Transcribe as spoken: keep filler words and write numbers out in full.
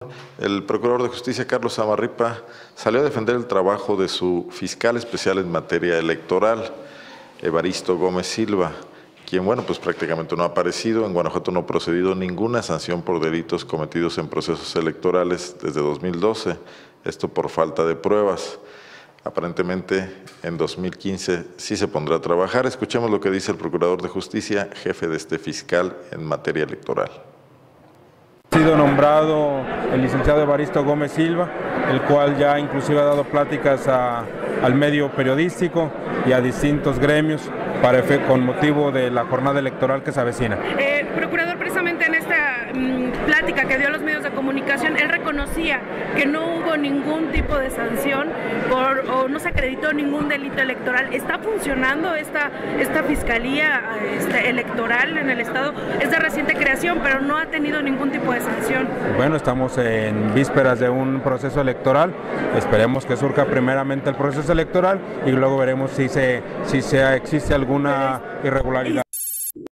El Procurador de Justicia, Carlos Zamarripa, salió a defender el trabajo de su fiscal especial en materia electoral, Evaristo Gómez Silva, quien, bueno, pues prácticamente no ha aparecido. En Guanajuato no ha procedido ninguna sanción por delitos cometidos en procesos electorales desde dos mil doce, esto por falta de pruebas. Aparentemente, en dos mil quince sí se pondrá a trabajar. Escuchemos lo que dice el Procurador de Justicia, jefe de este fiscal en materia electoral. Ha sido nombrado el licenciado Evaristo Gómez Silva, el cual ya inclusive ha dado pláticas a, al medio periodístico y a distintos gremios para con motivo de la jornada electoral que se avecina. Eh, procurador, precisamente en esta mmm, plática que dio a los medios de comunicación, él reconocía que no hubo ningún tipo de sanción por, o no se acreditó ningún delito electoral. ¿Está funcionando esta, esta fiscalía este, electoral en el Estado? Es de reciente creación, pero no ha tenido ningún tipo de sanción. Bueno, estamos en vísperas de un proceso electoral. Esperemos que surja primeramente el proceso electoral y luego veremos si, se, si se, existe alguna irregularidad.